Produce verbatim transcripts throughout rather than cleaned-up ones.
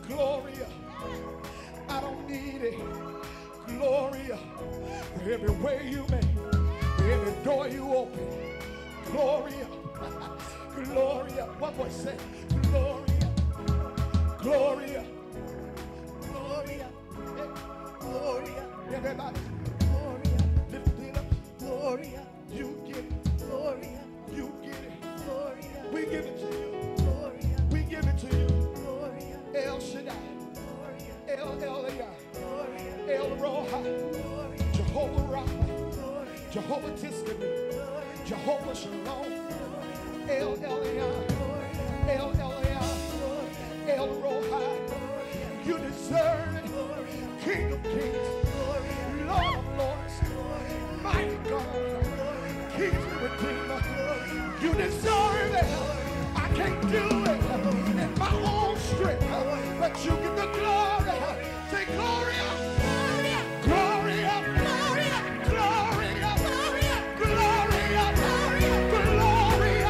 Gloria. I don't need it. Gloria. For every way you make, for every door you open. Gloria. Gloria. One voice say, Gloria. Gloria. Gloria. Gloria. Everybody. Gloria. Lift it up. Gloria. You get it. Gloria. You get it. Gloria. We give it to you. Gloria. We give it to you. Gloria. El Shaddai. Gloria. El Elyon. Gloria. El Roha. Gloria. Jehovah Rapha. Gloria. Jehovah Tiskanu. Gloria. Jehovah Shalom. Gloria. El Elyon. Gloria. El Elyon. Gloria. El Roha. Gloria. You deserve it. Gloria. King of kings. Gloria. Lord of lords. Gloria. Mighty God. Gloria. King of Redeemer. Gloria. You deserve it. I can't do it in my own strength, but you get the glory. Say Gloria, Gloria, Gloria, Gloria, Gloria, Gloria, Gloria, Gloria,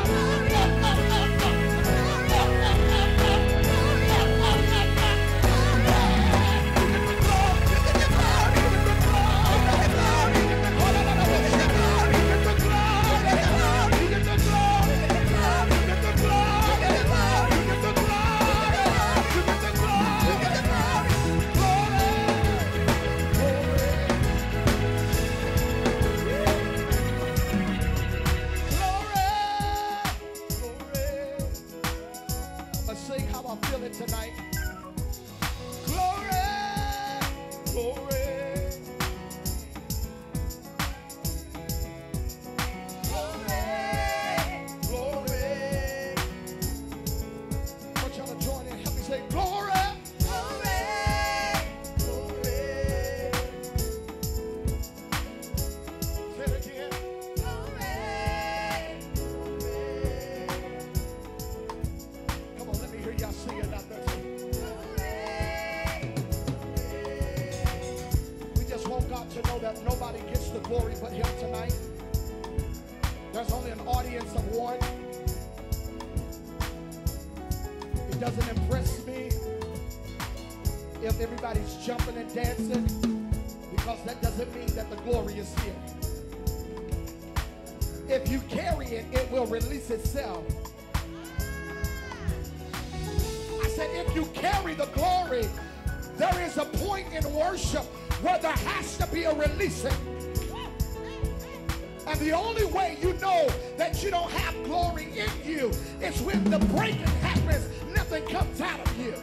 tonight. Glory, glory, glory, glory. I want y'all to join in. Help me say glory, glory, glory. Say it again. Glory, glory. Come on, let me hear y'all sing it out there. God to know that nobody gets the glory but him tonight. There's only an audience of one. It doesn't impress me if everybody's jumping and dancing, because that doesn't mean that the glory is here. If you carry it, it will release itself. I said if you carry the glory, there is a point in worship where there has to be a releasing. And the only way you know that you don't have glory in you is when the breaking happens, nothing comes out of you.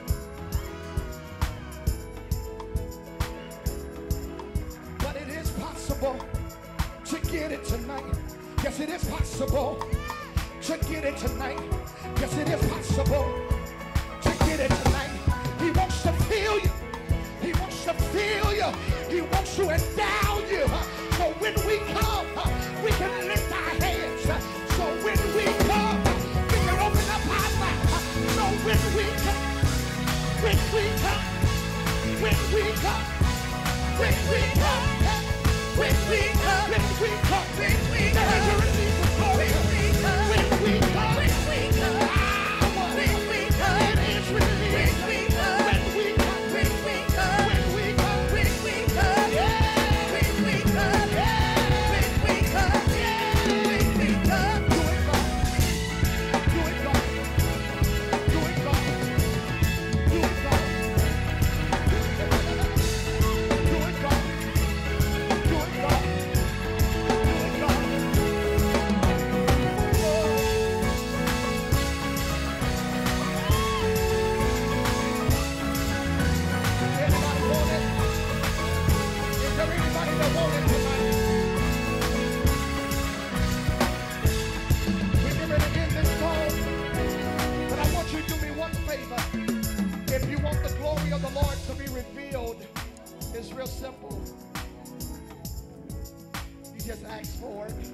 But it is possible to get it tonight. Yes, it is possible to get it tonight. Yes, it is possible to get it tonight. He wants to feel you. He wants to feel you. He wants to endow you. So when we come, we can lift our hands. So when we come, we can open up our mouth. So when we come, when we come, when we come, when we come, when we come, when we come, when we come, when we come, when we come, when we come, when we come, when we come, it is released. When we come, when we come, when we come, when we come, when we come, yeah, when we come, yeah, when we come, yeah, when we come, do it, God, do it, God, do it, God, do it, God, do it, God, do it, God, do it, God. Anybody want it? Is there anybody that want it tonight? We're getting ready to end this song, but I want you to do me one favor. If you want the glory of the Lord to be revealed, it's real simple. You just ask for it.